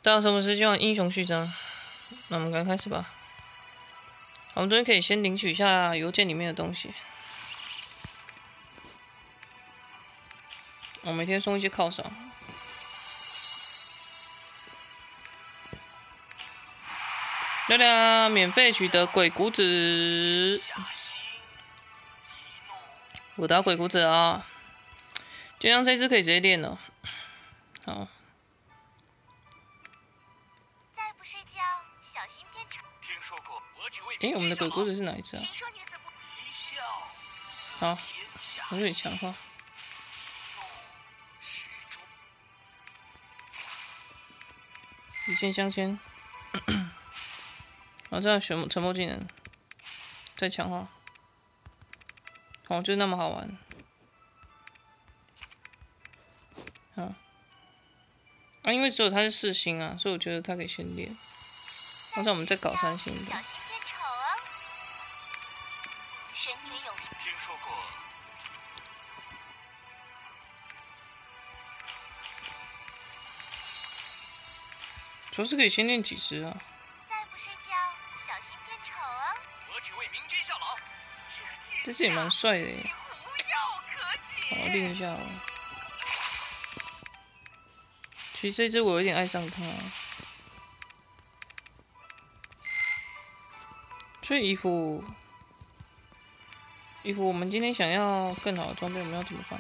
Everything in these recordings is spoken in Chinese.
大家什么时间玩英雄序章？那我们赶快开始吧。好，我们这边可以先领取一下邮件里面的东西。我每天送一些犒赏。亮亮免费取得鬼谷子。我打鬼谷子啊！就像这只可以直接练了。好。 再不睡觉，小心变丑。听说过，我只为我们的鬼谷子是哪一只啊？ 听说女子不一笑。 好，我这里强化。一键镶嵌。然后这样选沉默技能，再强化。就是那么好玩。因为只有他是4星啊，所以我觉得他可以先练。好，那我们再搞3星的。 小心变丑哦。神女勇士。听说过。 主要是可以先练几只啊。 再不睡觉，小心变丑哦。我只为明君效劳。 这只也蛮帅的耶。好，练一下哦。其实这只我有点爱上它。所以衣服，我们今天想要更好的装备，我们要怎么办？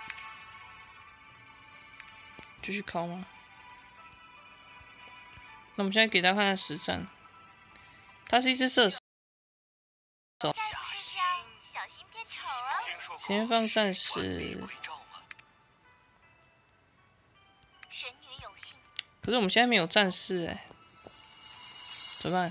继续考吗？那我们现在给大家看看实战。它是一只射手。先放战士。可是我们现在没有战士怎么办？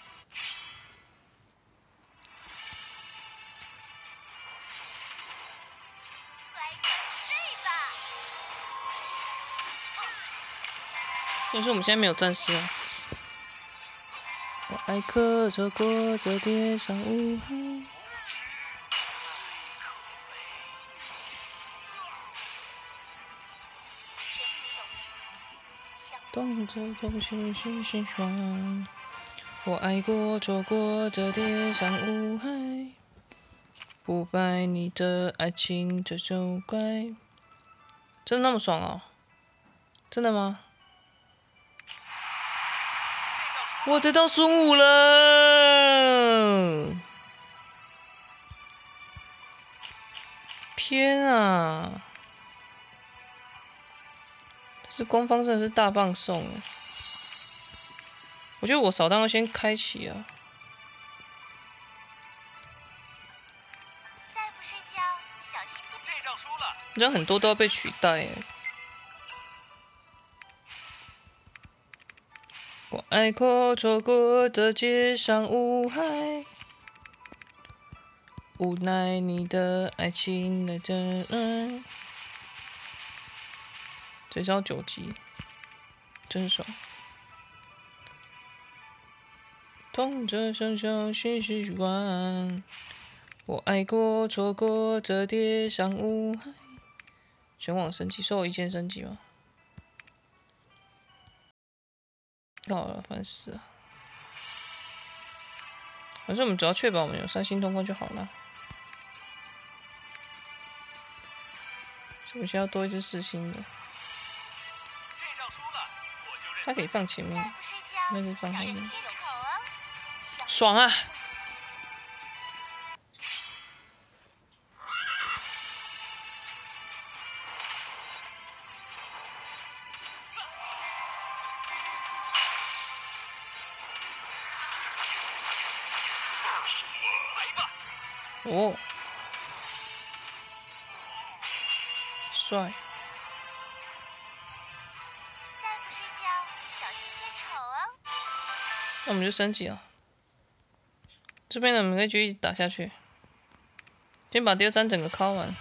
所以说我们现在没有战士啊。我爱刻着过这叠上乌海。动着东西心心爽。我爱过走过这叠上乌海，不败你的爱情这就怪。真的那么爽哦？真的吗？我得到孙武了！天啊！这官方真的是大放送哎！我觉得我扫荡要先开启啊。 再不睡觉，小心这仗输了。 这样很多都要被取代哎。我爱过错过的街上乌海，无奈你的爱情来真爱。这招9级，真爽。痛着生生世世关，我爱过错过这叠上乌海。全网升级，说我1键升级吗？好了，烦死了。反正我们只要确保我们有3星通关就好了。是不是要多一只4星的？它可以放前面，那就放后面。爽啊！哦，帅！ 再不睡觉，小心变丑哦。 那我们就升级了。这边呢，我们可以继续打下去。先把第2章整个敲完。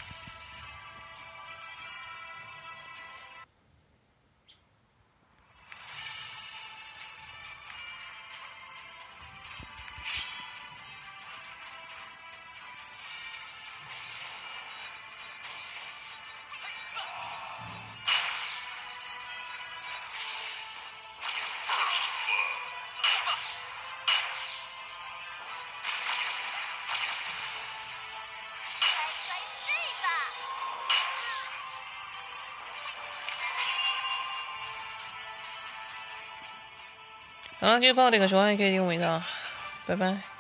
好了，记得帮我点个喜欢，也可以点个尾账，拜拜。